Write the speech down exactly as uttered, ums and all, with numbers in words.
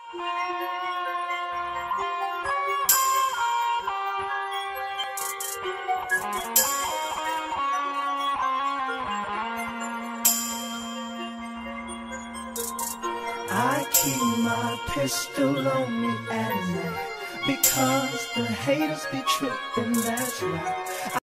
I keep my pistol on me at night because the haters be tripping, that's right.